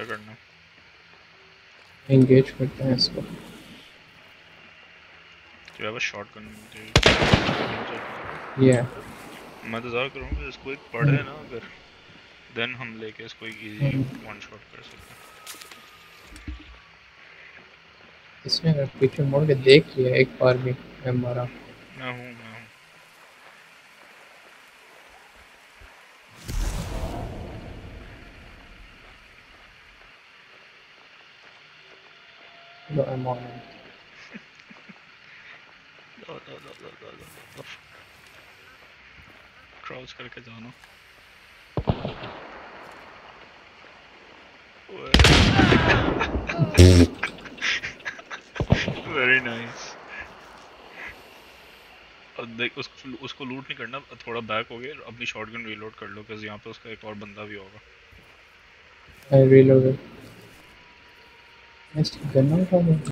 क्या करना? एंगेज करते हैं इसको। तो यार शॉटगन दे। ये मैं तो ज़्यादा करूँगा इसको एक पड़े ना अगर, देन हम लेके इसको एक इजी वन शॉट कर सकते हैं। इसमें अगर पीछे मुड़ के देख लिया एक बार भी मैं मारा। मैं हूँ। लो I'm on it. क्रॉस करके जाना। Very nice. अब देख उसको लूट नहीं करना, थोड़ा बैक हो गया, अपनी शॉटगन रीलोड कर लो क्योंकि यहाँ पे उसका एक और बंदा भी होगा। I reloaded. इसकी गन उठा दो।